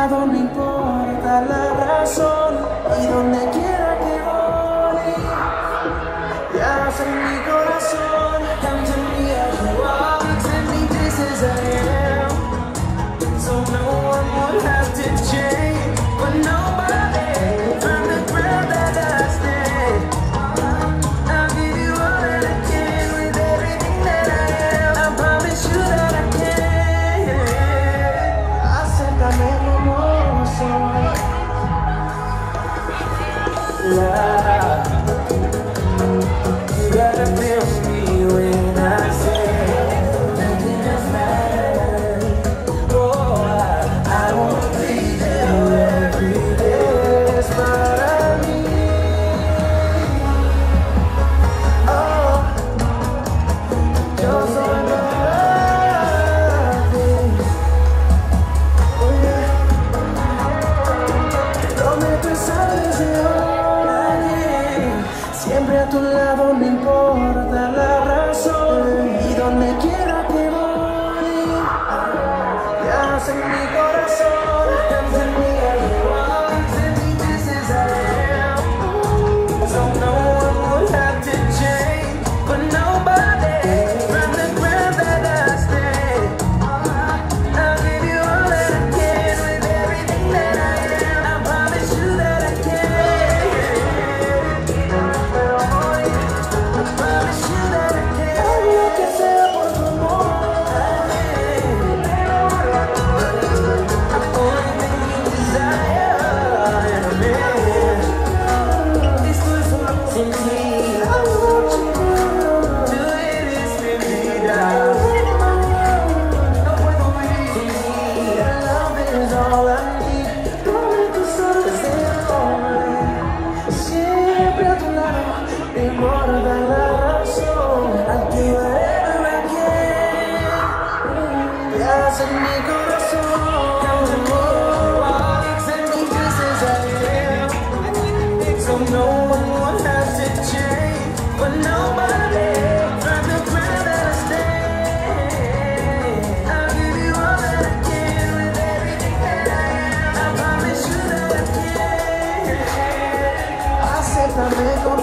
lado no importa la razón, y donde quiera que voy, ya en mi corazón. Come to me as you are, accept me just as I am, so no one would have to change, but nobody from the ground that I stand. I'll give you all that I can with everything that I am. I promise you that I can. Acéptame como soy. You gotta feel me when I say nothing else matters. Oh, I wanna please you every day. It's what I need. Oh, you're so lovely. Oh yeah. No me pensabas de siempre a tu lado, no importa la razón, y donde quiera que voy, ya en mi corazón. Come to me as you are, accept me just as I am, so no one would have to change, but nobody from the ground that I stand. I'll give you all that I can with everything that I am. I promise you that I can. Siempre a tu lado, no importa la razón. I'll do whatever I can. Yes, en mi corazón. Come to me, accept me just as I am, so no one would have to change, but nobody from the ground that I stand. I'll give you all that I can with everything that I am. I promise you that I can. Acéptame como